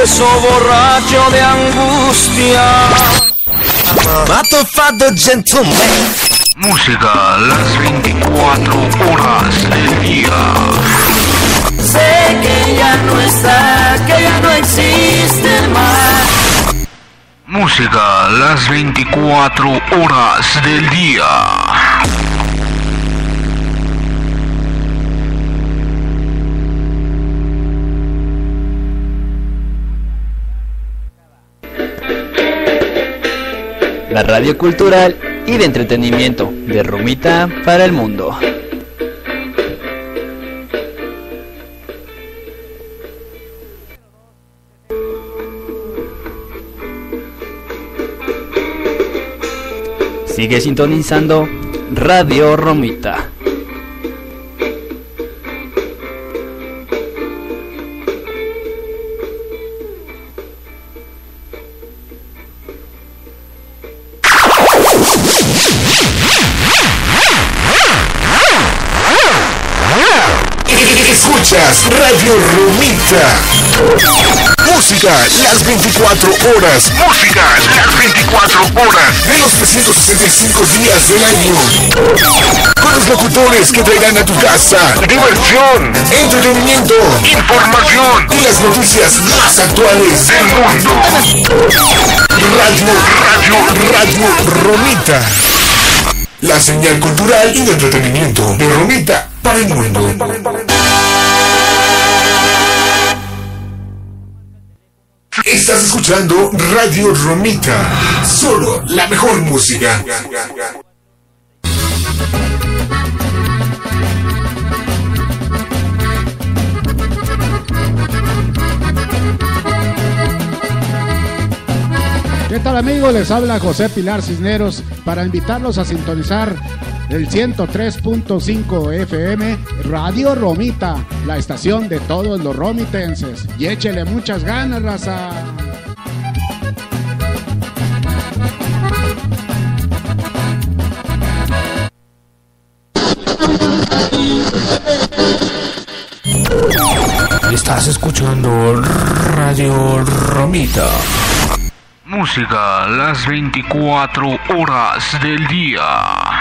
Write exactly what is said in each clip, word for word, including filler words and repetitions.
beso borracho de angustia. Mato fatto gentleman. Música las veinticuatro horas del día. Sé que ya no está, que ya no existe más. Música las veinticuatro horas del día. La radio cultural y de entretenimiento de Romita para el mundo. Sigue sintonizando Radio Romita. Escuchas Radio Romita. Música las veinticuatro horas. Música las veinticuatro horas. De los trescientos sesenta y cinco días del año. Con los locutores que traerán a tu casa Diversión, entretenimiento, información y las noticias más actuales del mundo. Radio, Radio, Radio Romita. La señal cultural y de entretenimiento de Romita para el mundo. Estás escuchando Radio Romita. Solo la mejor música. ¿Qué tal, amigos? Les habla José Pilar Cisneros para invitarlos a sintonizar el ciento tres punto cinco F M Radio Romita, la estación de todos los romitenses. Y échele muchas ganas, raza. Estás escuchando Radio Romita. Música las veinticuatro horas del día.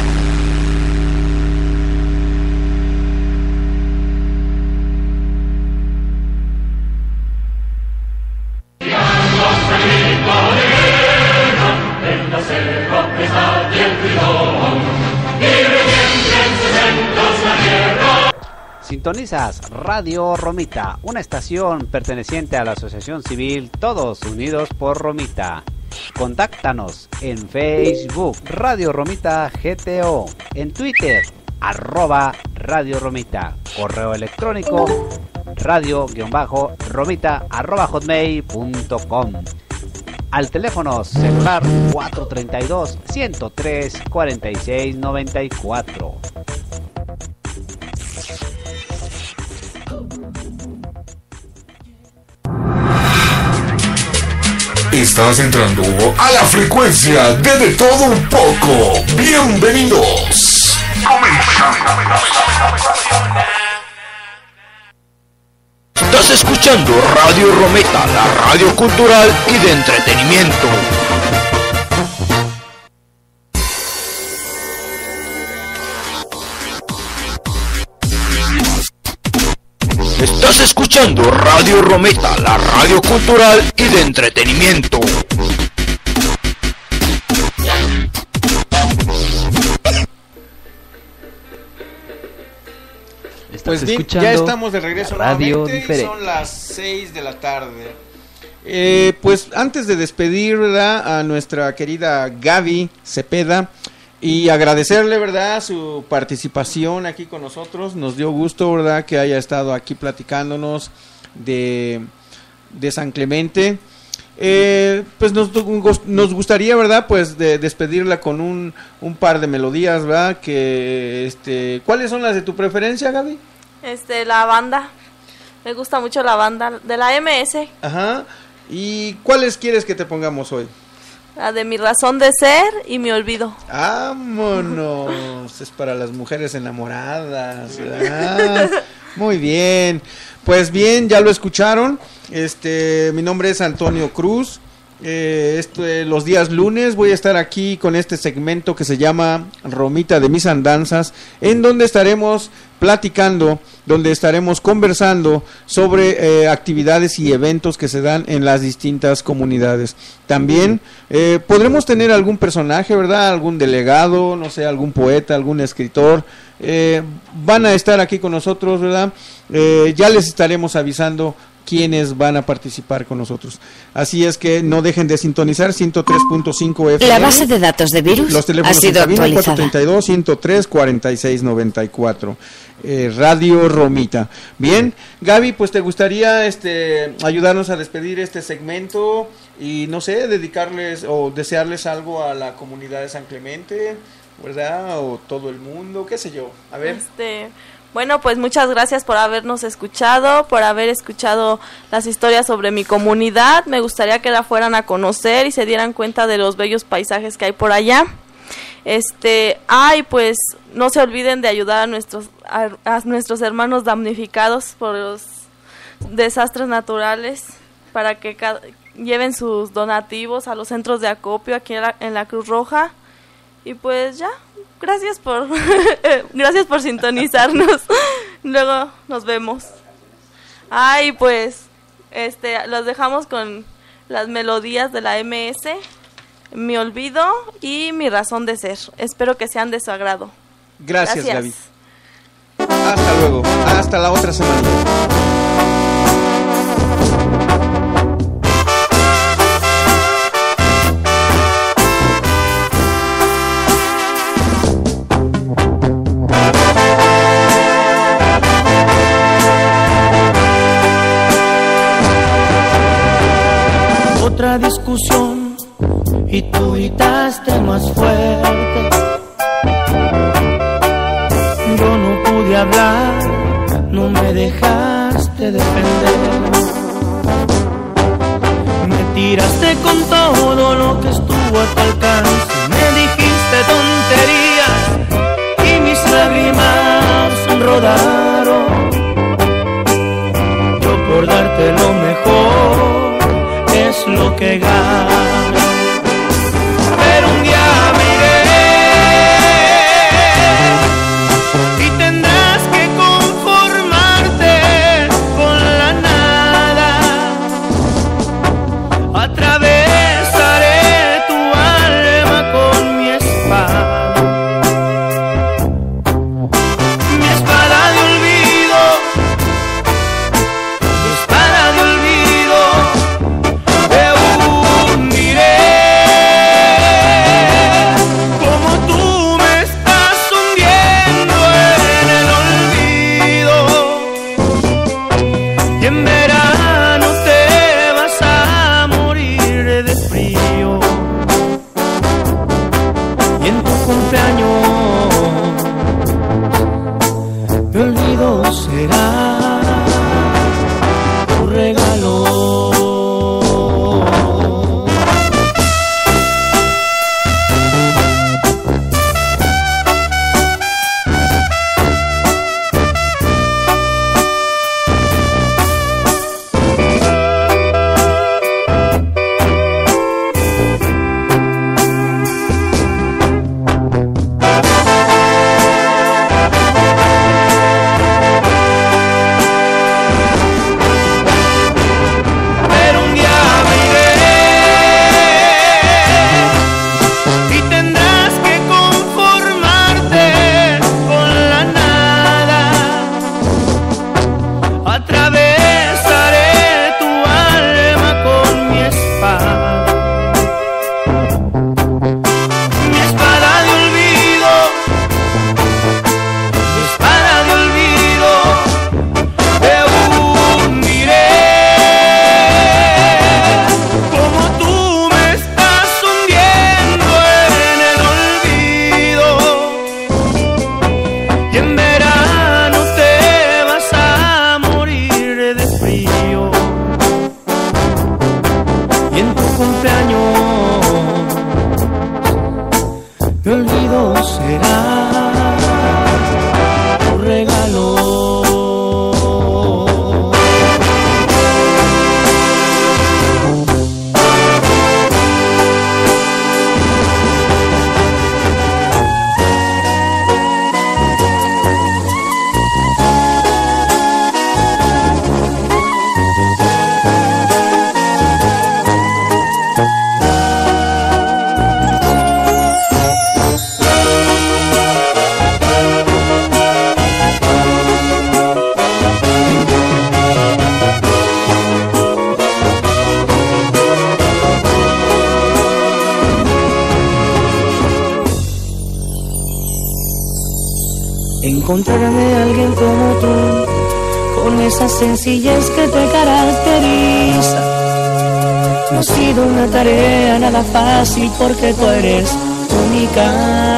Sintonizas Radio Romita, una estación perteneciente a la Asociación Civil Todos Unidos por Romita. Contáctanos en Facebook Radio Romita G T O, en Twitter arroba Radio Romita, correo electrónico radio-romita arroba hotmail punto com. Al teléfono celular cuatro treinta y dos, ciento tres, cuarenta y seis, noventa y cuatro. Estás entrando a la frecuencia de De Todo Un Poco. Bienvenidos. Comenzamos. Estás escuchando Radio Romita, la radio cultural y de entretenimiento. Estás escuchando Radio Romita, la radio cultural y de entretenimiento. Pues bien, ya estamos de regreso nuevamente, son las seis de la tarde. Eh, pues antes de despedir, ¿verdad?, a nuestra querida Gaby Cepeda y agradecerle, ¿verdad?, su participación aquí con nosotros. Nos dio gusto, ¿verdad?, que haya estado aquí platicándonos de, de San Clemente. Eh, pues nos, nos gustaría, ¿verdad?, pues de despedirla con un, un par de melodías, ¿verdad?, que, este, ¿cuáles son las de tu preferencia, Gaby? Este, la banda, me gusta mucho la banda de la M S. Ajá, ¿y cuáles quieres que te pongamos hoy? La de Mi Razón de Ser y Mi Olvido. ¡Vámonos! Es para las mujeres enamoradas, ¿verdad? Muy bien. Pues bien, ya lo escucharon. Este, mi nombre es Antonio Cruz. Eh, este, los días lunes voy a estar aquí con este segmento que se llama Romita de mis andanzas, en donde estaremos platicando, donde estaremos conversando sobre eh, actividades y eventos que se dan en las distintas comunidades. También eh, podremos tener algún personaje, ¿verdad? Algún delegado, no sé, algún poeta, algún escritor. Eh, van a estar aquí con nosotros, ¿verdad? Eh, ya les estaremos avisando quienes van a participar con nosotros. Así es que no dejen de sintonizar ciento tres punto cinco F M. La base de datos de virus Los teléfonos ha sido en cabina, actualizada. cuatro treinta y dos, ciento tres, cuarenta y seis noventa y cuatro. Eh, Radio Romita. Bien, Gaby, pues te gustaría este ayudarnos a despedir este segmento y no sé, dedicarles o desearles algo a la comunidad de San Clemente, ¿verdad? O todo el mundo, qué sé yo. A ver. Este, bueno, pues muchas gracias por habernos escuchado, por haber escuchado las historias sobre mi comunidad. Me gustaría que la fueran a conocer y se dieran cuenta de los bellos paisajes que hay por allá. Este, ay, pues no se olviden de ayudar a nuestros a, a nuestros hermanos damnificados por los desastres naturales, para que ca- lleven sus donativos a los centros de acopio aquí en la, en la Cruz Roja. Y pues ya, gracias por gracias por sintonizarnos. Luego nos vemos. Ay, pues este los dejamos con las melodías de la M S, Mi Olvido y Mi Razón de Ser. Espero que sean de su agrado. Gracias, Gracias. Gaby. Hasta luego. Hasta la otra semana. Otra discusión y tú gritaste más fuerte. Yo no pude hablar, no me dejaste defender. Me tiraste con todo lo que estuvo a tu alcance. Me dijiste tonterías y mis lágrimas rodaron. Yo por darte lo mejor es lo que gano, pero un día me iré y tendrás que conformarte con la nada. Atravesaré tu alma con mi espada, mi espada de olvido. encontrarme a alguien como tú, con esa sencillez que te caracteriza. No ha sido una tarea nada fácil porque tú eres única.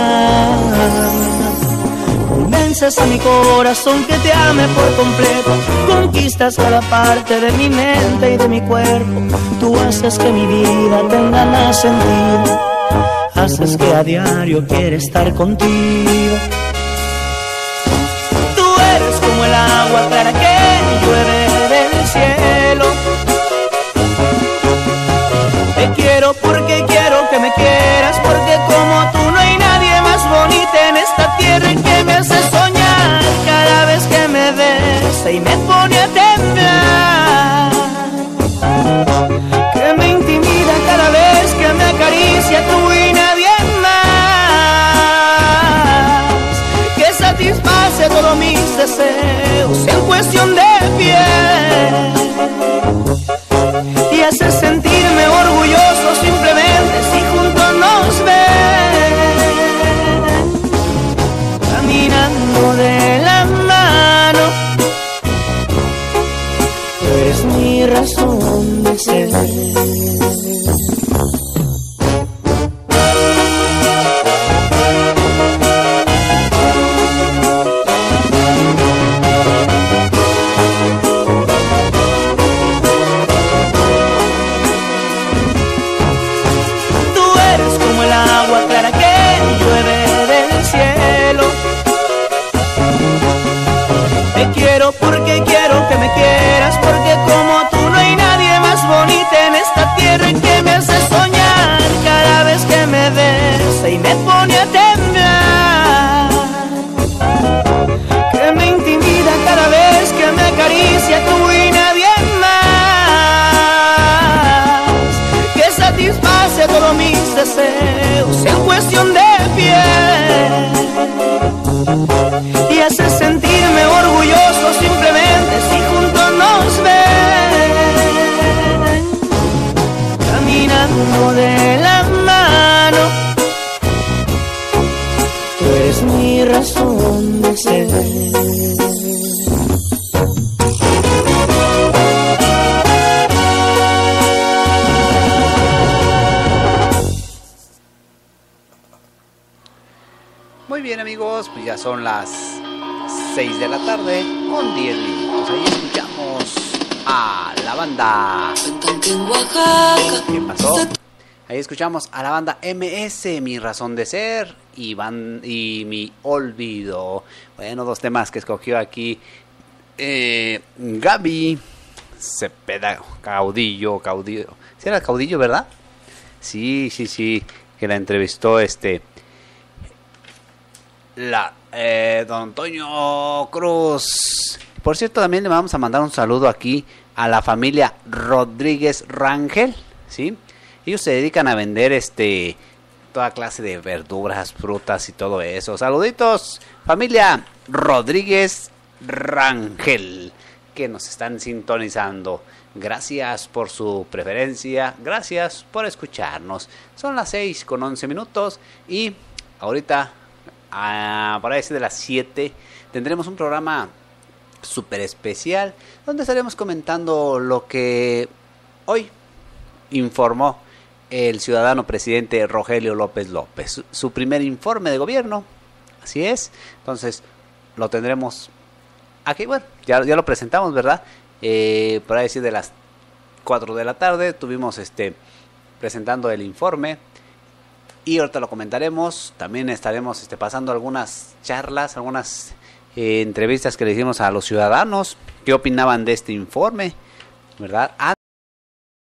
Convences a mi corazón que te ame por completo, conquistas cada parte de mi mente y de mi cuerpo. Tú haces que mi vida tenga más sentido, haces que a diario quiera estar contigo. Tú eres como el agua clara que llueve del cielo. Te quiero porque quiero que me quieras, porque como tú no hay nadie más bonita en esta tierra que me hace soñar cada vez que me besa y me pone a temblar, que me intimida cada vez que me acaricia tú y nadie más, que satisface todos mis deseos en cuestión de piel y hace sentirme orgulloso simplemente si juntos nos ven, caminando de la mano. Tú eres mi razón de ser. Porque quiero que me quieras, porque como tú no hay nadie más bonita en esta tierra que me hace soñar cada vez que me besa y me pone a temblar, que me intimida cada vez que me acaricia tú y nadie más, que satisface todos mis deseos en cuestión de piel y hace sentirme orgulloso simplemente si juntos nos ven, caminando de la mano. Tú eres mi razón de ser. Muy bien, amigos, pues ya son las seis de la tarde con diez minutos. Ahí escuchamos a la banda. ¿Qué pasó? Ahí escuchamos a la banda M S, Mi Razón de Ser y, van, y Mi Olvido. Bueno, dos temas que escogió aquí eh, Gaby Cepeda Caudillo, Caudillo. ¿Sí era Caudillo, verdad? Sí, sí, sí, que la entrevistó este... La, eh, don Antonio Cruz. Por cierto, también le vamos a mandar un saludo aquí a la familia Rodríguez Rangel, ¿sí? Ellos se dedican a vender este toda clase de verduras, frutas y todo eso. Saluditos, familia Rodríguez Rangel, que nos están sintonizando. Gracias por su preferencia, gracias por escucharnos. Son las seis con once minutos y ahorita... Ah, para ese de las siete tendremos un programa súper especial donde estaremos comentando lo que hoy informó el ciudadano presidente Rogelio López López, su, su primer informe de gobierno. Así es, entonces lo tendremos aquí. Bueno, ya, ya lo presentamos, ¿verdad? Eh, para decir de las cuatro de la tarde tuvimos este presentando el informe. Y ahorita lo comentaremos, también estaremos este, pasando algunas charlas, algunas eh, entrevistas que le hicimos a los ciudadanos, qué opinaban de este informe, ¿verdad?